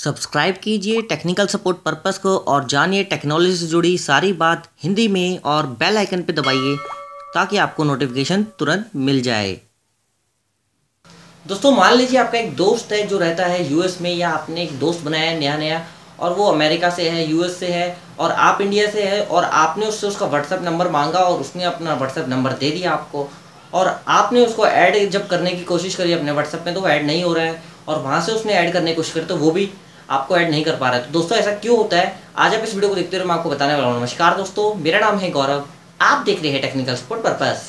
Subscribe कीजिए technical support purpose को और जानिए टेक्नोलॉजी से जुड़ी सारी बात हिंदी में और बेल आइकन पे दबाइए ताकि आपको नोटिफिकेशन तुरंत मिल जाए। दोस्तों मान लीजिए आपका एक दोस्त है जो रहता है यूएस में, या आपने एक दोस्त बनाया है नया नया और वो अमेरिका से है, यूएस से है और आप इंडिया से है, और आपने उससे उसका व्हाट्सएप नंबर मांगा और उसने अपना व्हाट्सएप नंबर दे दिया आपको, और आपने उसको ऐड जब करने की कोशिश करी अपने व्हाट्सएप में तो वो ऐड नहीं हो रहा है, और वहाँ से उसने ऐड करने की कोशिश करी तो वो भी आपको ऐड नहीं कर पा रहा है। तो दोस्तों ऐसा क्यों होता है, आज आप इस वीडियो को देखते हुए मैं आपको बताने वाला हूँ। नमस्कार दोस्तों, मेरा नाम है गौरव, आप देख रहे हैं टेक्निकल सपोर्ट पर्पस।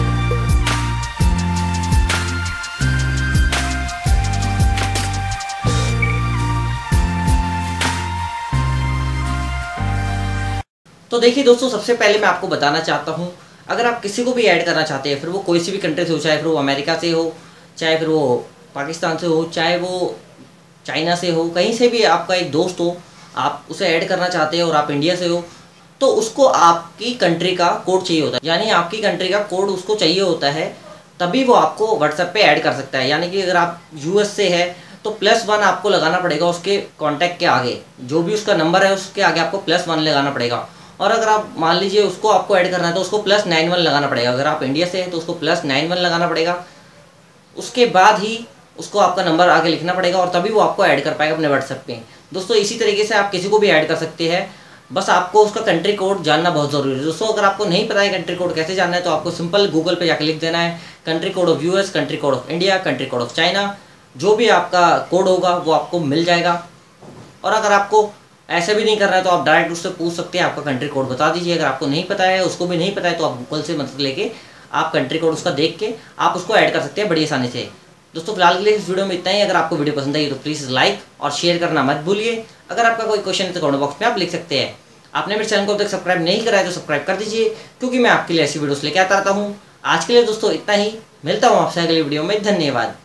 तो देखिए दोस्तों, सबसे पहले मैं आपको बताना चाहता हूँ, अगर आप किसी को भी ऐड करना चाहते हैं, फिर वो कोई सी भी कंट्री से हो, चाहे फिर वो अमेरिका से हो, चाहे फिर वो पाकिस्तान से हो, चाहे वो चाइना से हो, कहीं से भी आपका एक दोस्त हो, आप उसे ऐड करना चाहते हैं और आप इंडिया से हो, तो उसको आपकी कंट्री का कोड चाहिए होता है। यानी आपकी कंट्री का कोड उसको चाहिए होता है, तभी वो आपको व्हाट्सएप पे ऐड कर सकता है। यानी कि अगर आप यूएस से है तो +1 आपको लगाना पड़ेगा उसके कॉन्टैक्ट के आगे, जो भी उसका नंबर है उसके आगे आपको +1 लगाना पड़ेगा। और अगर आप मान लीजिए उसको आपको ऐड करना है तो उसको +91 लगाना पड़ेगा। अगर आप इंडिया से हैं तो उसको +91 लगाना पड़ेगा, उसके बाद ही उसको आपका नंबर आगे लिखना पड़ेगा और तभी वो आपको ऐड कर पाएगा अपने व्हाट्सएप पे। दोस्तों इसी तरीके से आप किसी को भी ऐड कर सकते हैं, बस आपको उसका कंट्री कोड जानना बहुत ज़रूरी है। दोस्तों अगर आपको नहीं पता है कंट्री कोड कैसे जानना है तो आपको सिंपल गूगल पे जाकर लिख देना है country code of US, country code of India, country code of China, जो भी आपका कोड होगा वो आपको मिल जाएगा। और अगर आपको ऐसे भी नहीं करना है तो आप डायरेक्ट उससे पूछ सकते हैं, आपका कंट्री कोड बता दीजिए। अगर आपको नहीं पता है, उसको भी नहीं पता है, तो आप गूगल से मदद लेके आप कंट्री कोड उसका देख के आप उसको ऐड कर सकते हैं बड़ी आसानी से। दोस्तों फिलहाल के लिए इस वीडियो में इतना ही। अगर आपको वीडियो पसंद आई तो प्लीज़ लाइक और शेयर करना मत भूलिए। अगर आपका कोई क्वेश्चन है तो कमेंट बॉक्स में आप लिख सकते हैं। आपने मेरे चैनल को अब तक सब्सक्राइब नहीं करा है तो सब्सक्राइब कर दीजिए, क्योंकि मैं आपके लिए ऐसी वीडियोस लेके आता रहता हूँ। आज के लिए दोस्तों इतना ही, मिलता हूँ आपसे अगली वीडियो में। धन्यवाद।